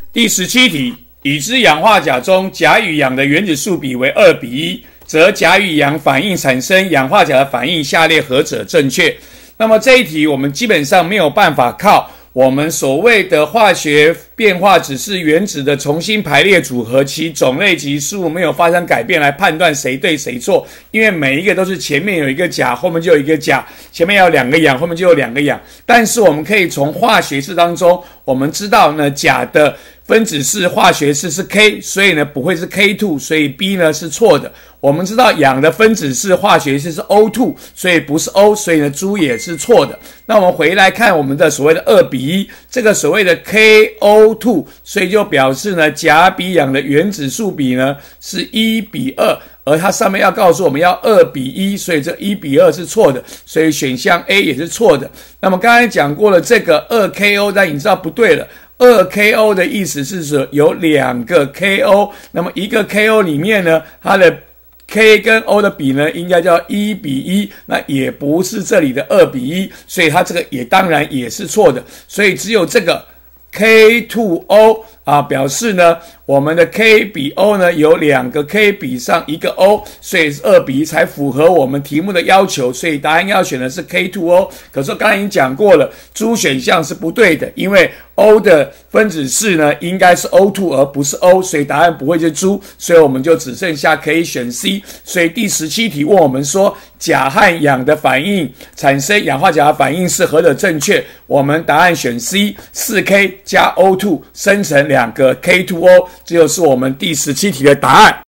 第17题，已知氧化钾中钾与氧的原子数比为2:1，则钾与氧反应产生氧化钾的反应，下列何者正确？那么这一题我们基本上没有办法靠我们所谓的化学变化只是原子的重新排列组合，其种类及数没有发生改变来判断谁对谁错，因为每一个都是前面有一个钾，后面就有一个钾，前面有2个氧，后面就有2个氧。但是我们可以从化学式当中，我们知道呢，钾的分子式化学式是 K， 所以呢不会是 K2， 所以 B 呢是错的。我们知道氧的分子式化学式是 O2， 所以不是 O， 所以呢猪也是错的。那我们回来看我们的所谓的2:1，这个所谓的 KO2， 所以就表示呢钾比氧的原子数比呢是1:2，而它上面要告诉我们要2:1，所以这1:2是错的，所以选项 A 也是错的。那么刚才讲过了，这个 2KO， 但你知道不对了。2KO 的意思是说有2个 KO， 那么一个 KO 里面呢，它的 K 跟 O 的比呢，应该叫1:1，那也不是这里的2:1，所以它这个也当然也是错的，所以只有这个 K2O 表示呢，我们的 K 比 O 呢有2个 K 比上1个 O， 所以是2:1才符合我们题目的要求，所以答案要选的是 K2O。可是刚才已经讲过了，猪选项是不对的，因为 O 的分子式呢应该是 O2 而不是 O， 所以答案不会是猪，所以我们就只剩下可以选 C。所以第17题问我们说，钾和氧的反应产生氧化钾的反应是何者正确？我们答案选 C， 4K 加 O2 生成2个 K2O， 这就是我们第17题的答案。